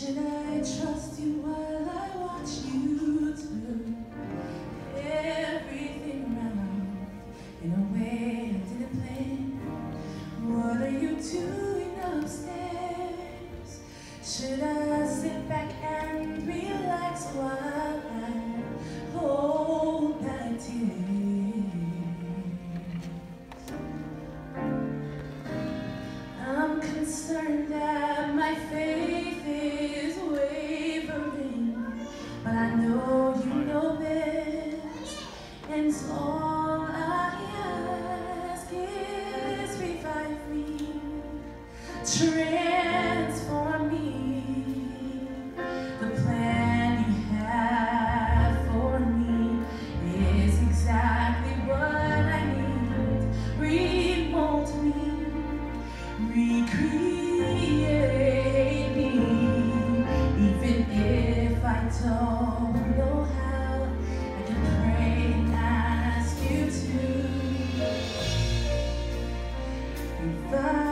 Should I trust you while I watch you do everything around in a way I didn't plan? What are you doing upstairs? Should I sit back and relax while I hold back tears? I'm concerned that my faith is wavering, but I know you know best, and so all I ask is revive me, transform me. The plan you have for me is exactly what I need. Remold me, recreate me, even if I don't know how. I can pray and ask you to revive